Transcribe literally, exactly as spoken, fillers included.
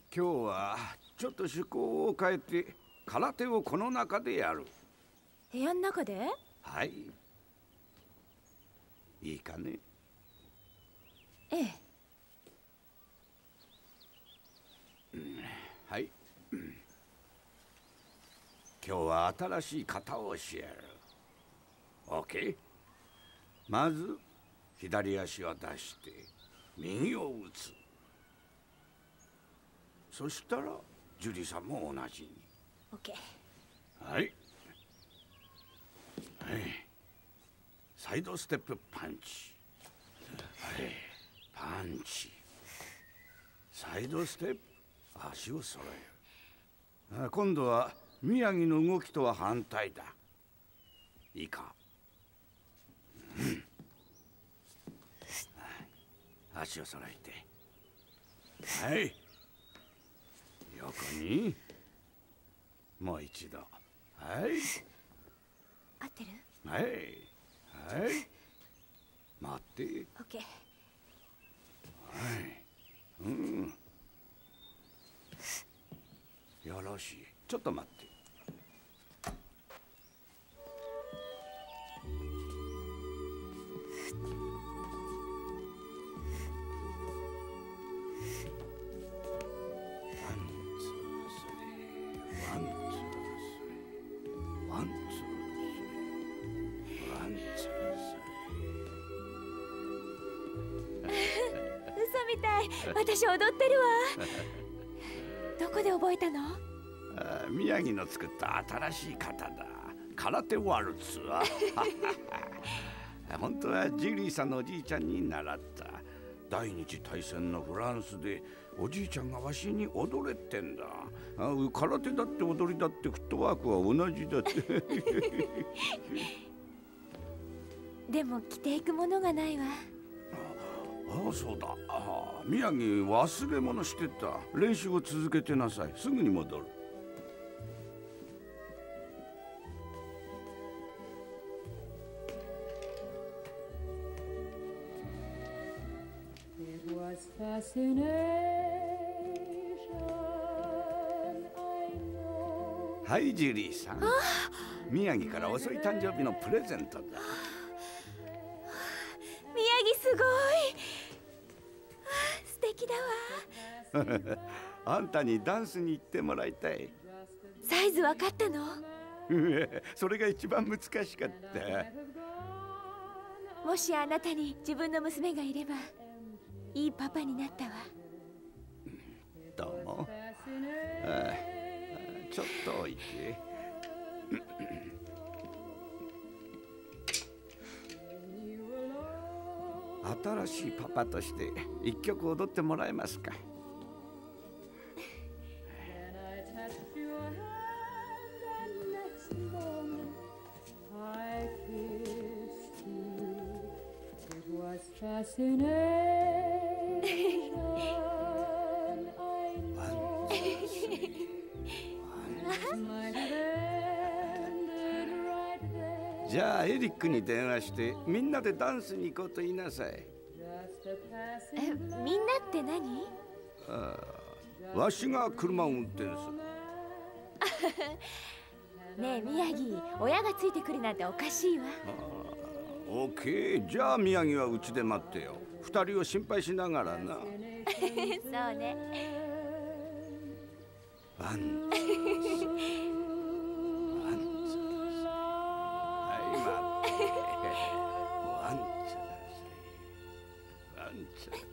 今日はちょっと趣向を変えて空手をこの中でやる。 部屋の中で？ はい。いいかね。 ええ。 うん、はい、うん、今日は新しい型を教える。 OK。 まず左足を出して右を打つ。そしたら樹里さんも同じに。 OK。 はい、はい、サイドステップパンチ。はい、パンチ。サイドステップ、足を揃える。今度は宮城の動きとは反対だ。いいか。うん、足を揃えて、はい、横にもう一度。はい、 合ってる？ はい、はい、待って。 OK。 はい、うん、よろしい。ちょっと待って。 嘘みたい。私踊ってるわ。どこで覚えたの？ あ、宮城の作った新しい型だ。空手ワルツは。本当はジュリーさんのおじいちゃんに習った。第二次大戦のフランスでおじいちゃんがわしに踊れってんだ。あ、空手だって踊りだってフットワークは同じだって。 でも着ていくものがないわ。 ああ、そうだ。ああ、宮城忘れ物してた。練習を続けてなさい。すぐに戻る。はい、ジュリーさん。宮城から遅い誕生日のプレゼントだ。 宮城すごい。素敵だわ。 あんたにダンスに行ってもらいたい。 サイズ分かったの？ それが一番難しかった。 もしあなたに自分の娘がいればいいパパになったわ。 どうも。ああ、ちょっと置いて。新しいパパとして一曲踊ってもらえますか？じゃあエリックに電話してみんなでダンスに行こうと言いなさい。 え、みんなって何？ ああ、わしが車を運転する。 ねえ宮城、親がついてくるなんておかしいわ。 オッケー、じゃあ宮城はうちで待ってよ。二人を心配しながらな。 そうね。 ワンツーワンツー。はい、待って。ワンツーワンツー。